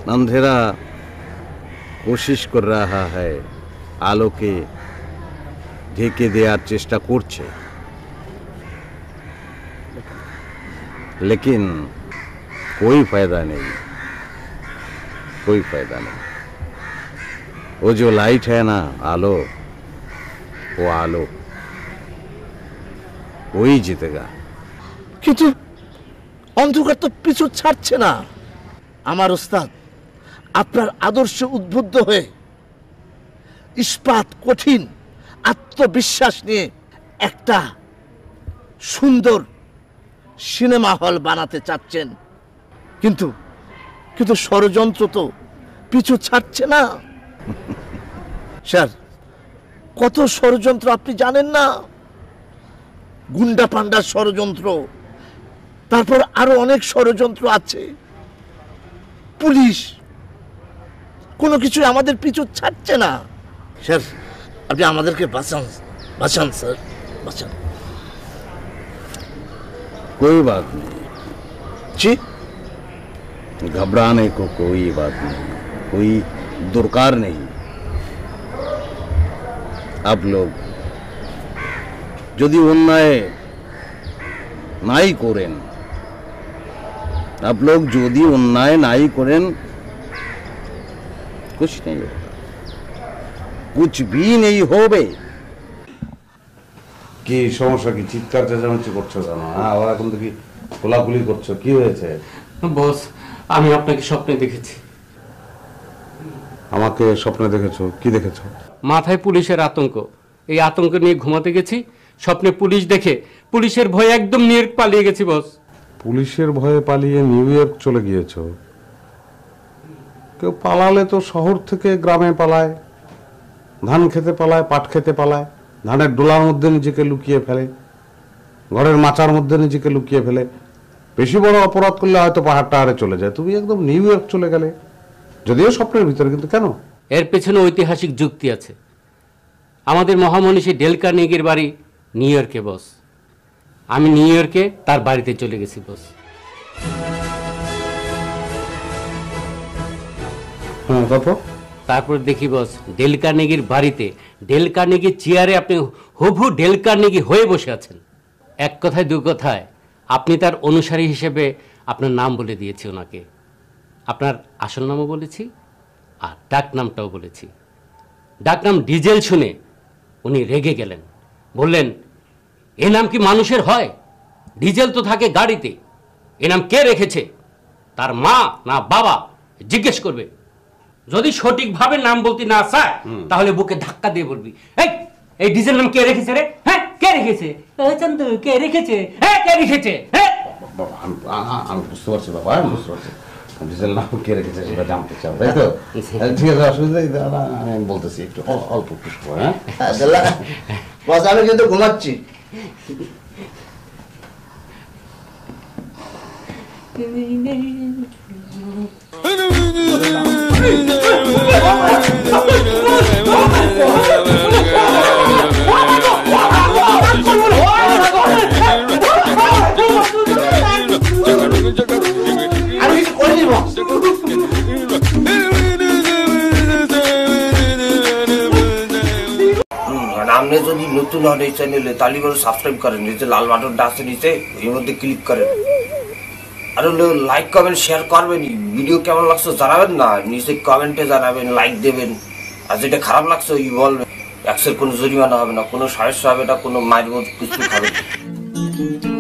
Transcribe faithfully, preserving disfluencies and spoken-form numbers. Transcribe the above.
अंधेरा कोशिश कर रहा है आलोके ढेके देওয়ার চেষ্টা করছে, लेकिन कोई फायदा नहीं, कोई फायदा नहीं। वो जो लाइट है ना, आलो, वो आलो वही जीतेगा। কিন্তু অন্ধকার তো পিছু ছাড়ছে না। আমার ওস্তাদ আপনার আদর্শে উদ্বুদ্ধ হয়ে ইস্পাত কঠিন আত্মবিশ্বাস নিয়ে একটা সুন্দর সিনেমা হল বানাতে চাচ্ছেন, কিন্তু কিন্তু ষড়যন্ত্র তো পিছু ছাড়ছে না। স্যার, কত ষড়যন্ত্র আপনি জানেন না? গুন্ডা পান্ডার ষড়যন্ত্র, তারপর আরো অনেক ষড়যন্ত্র আছে। পুলিশ কোনো কিছু আমাদের পিছু ছাড়ছে না। স্যার, আপনি আমাদেরকে বাঁচান, বাঁচান স্যার, বাঁচান। कोई बात नहीं जी, घबराने को कोई बात नहीं, कोई दरकार नहीं। आप लोग যদি অন্যায় নাই করেন, आप लोग যদি অন্যায় নাই করেন, कुछ नहीं होगा, कुछ भी नहीं হবে। কি সমস্যা? কি চিৎকার চেঁচামেচি করছো কেন? হ্যাঁ, ওরা এখন দেখি কোলাকুলি করছো, কি হয়েছে? বস, আমি আপনাকে স্বপ্নে দেখেছি। আমাকে স্বপ্নে দেখেছো? কি দেখেছো? মাথায় পুলিশের আতঙ্ক, এই আতঙ্ক নিয়ে ঘুমাতে গেছি, স্বপ্নে পুলিশ দেখে পুলিশের ভয়ে একদম নিউ ইয়র্ক পালিয়ে গেছি বস। পুলিশের ভয়ে পালিয়ে নিউ ইয়র্ক চলে গিয়েছো? কেউ পালালে তো শহর থেকে গ্রামে পালায়, ধান খেতে পালায়, পাট খেতে পালায়, ধানের ডোলার মধ্যে নিজেকে লুকিয়ে ফেলে, ঘরের মাচার মধ্যে নিজেকে লুকিয়ে ফেলে। বেশি বড় অপরাধ করলে হয়তো পাহাড় টাহাড়ে চলে যায়, তুমি একদম নিউ ইয়র্ক চলে গেলে, যদিও স্বপ্নের ভিতরে, কিন্তু কেন? এর পেছনে ঐতিহাসিক যুক্তি আছে। আমাদের মহামনীষী ডেল কার্নেগির বাড়ি নিউ ইয়র্কে বস। আমি নিউ ইয়র্কে তার বাড়িতে চলে গেছি বস। হ্যাঁ, তারপর তারপর দেখি বস, ডেল কার্নেগির বাড়িতে ডেল কার্নেগির চেয়ারে আপনি হবু ডেল কার্নেগি হয়ে বসে আছেন। এক কথায় দু কথায় আপনি তার অনুসারী হিসেবে আপনার নাম বলে দিয়েছি ওনাকে। আপনার আসল নামও বলেছি আর ডাক নামটাও বলেছি। ডাক নাম ডিজেল শুনে উনি রেগে গেলেন, বললেন, এ নাম কি মানুষের হয়? ডিজেল তো থাকে গাড়িতে, এ নাম কে রেখেছে? তার মা না বাবা? জিজ্ঞেস করবে। যদি সঠিকভাবে নাম বলতে না চায় তাহলে বুকে ধাক্কা দিয়ে বলবি, এই এই ডিজেল নাম কে রেখেছে রে? হ্যাঁ, কে রেখেছে? চন্দু, কে রেখেছে? হ্যাঁ, কে রেখেছে? হ্যাঁ, আমি বুঝতে পারছি বাবা, আমি বুঝতে পারছি। ডিজেল নাম কে রেখেছে সেটা জানতে চাও, তাই তো? ঠিক আছে, অসুবিধা নেই, আমি বলতেছি, একটু অল্প একটু সময়। হ্যাঁ, বস, আমি কিন্তু ঘুমাচ্ছি। আমি কিছু করিনি বস। আপনি যদি নতুন হন এই চ্যানেলে তাহলে সাবস্ক্রাইব করেন, নিচে লাল বাটনটা আছে নিচে, এর মধ্যে ক্লিক করেন। আর লাইক কমেন্ট শেয়ার করবেন। ভিডিও কেমন লাগছে জানাবেন না, নিচে কমেন্টে জানাবেন, লাইক দেবেন। আর যেটা খারাপ লাগছে ওই বলবেন। একশের কোনো জরিমানা হবে না, কোনো সমস্যা হবে না, কোনো মায়ের মতো কিছু খাবে না।